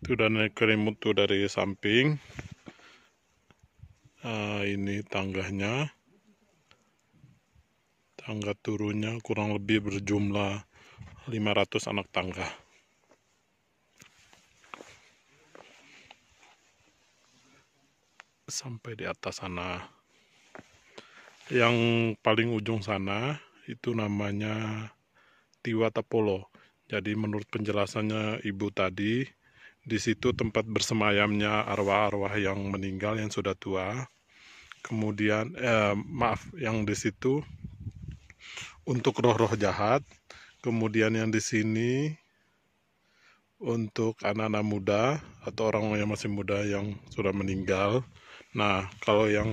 Itu udah naik kelimut tuh dari samping. Ini tangganya. Tangga turunnya kurang lebih berjumlah 500 anak tangga. Sampai di atas sana. Yang paling ujung sana itu namanya Tiwatapolo. Jadi menurut penjelasannya ibu tadi, di situ tempat bersemayamnya arwah-arwah yang meninggal yang sudah tua. Kemudian yang di situ untuk roh-roh jahat. Kemudian yang di sini untuk anak-anak muda atau orang yang masih muda yang sudah meninggal. Nah, kalau yang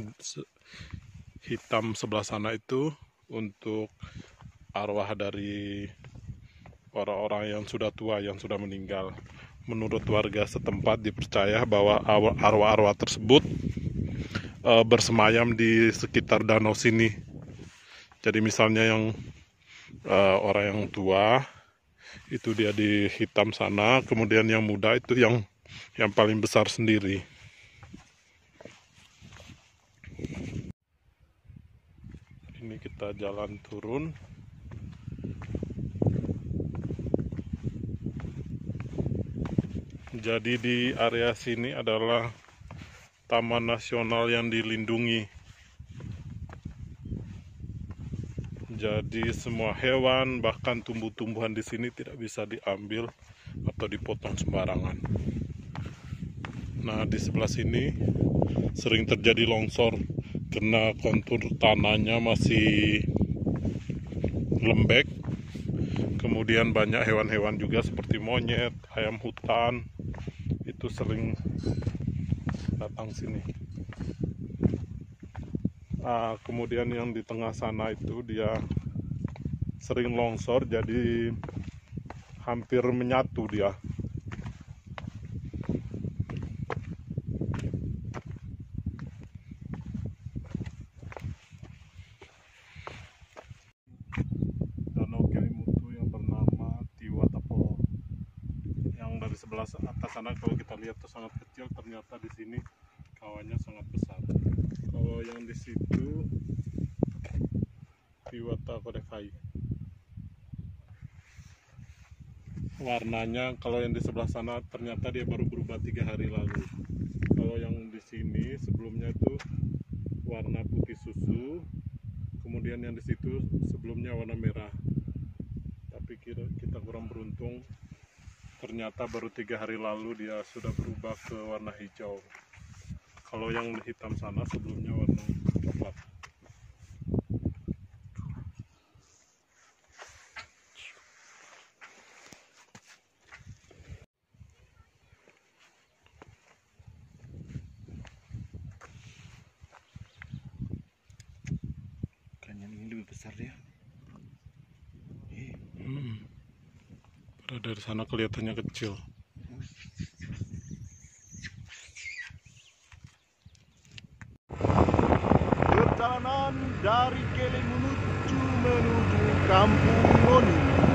hitam sebelah sana itu untuk arwah dari orang-orang yang sudah tua, yang sudah meninggal. Menurut warga setempat dipercaya bahwa arwah-arwah tersebut bersemayam di sekitar danau sini. Jadi misalnya yang orang yang tua itu dia di hitam sana, kemudian yang muda itu yang paling besar sendiri. Ini kita jalan turun. Jadi di area sini adalah taman nasional yang dilindungi. Jadi semua hewan bahkan tumbuh-tumbuhan di sini tidak bisa diambil atau dipotong sembarangan. Nah, di sebelah sini sering terjadi longsor karena kontur tanahnya masih lembek. Kemudian banyak hewan-hewan juga seperti monyet, ayam hutan itu sering datang sini. Kemudian yang di tengah sana itu dia sering longsor, jadi hampir menyatu dia. Danau Kelimutu yang bernama Tiwatapolo. Yang dari sebelah atas sana kalau kita lihat itu sangat kecil, ternyata di sini kawannya sangat besar. Kalau yang di situ Tiwatakodevai. Warnanya kalau yang di sebelah sana ternyata dia baru berubah 3 hari lalu. Kalau yang di sini sebelumnya itu warna putih susu, kemudian yang di situ sebelumnya warna merah. Tapi kita kurang beruntung, ternyata baru 3 hari lalu dia sudah berubah ke warna hijau. Kalau yang hitam sana sebelumnya warna coklat. Ikan ini lebih besar dia. Dari sana kelihatannya kecil. Perjalanan dari Kelimutu menuju Kampung Moni.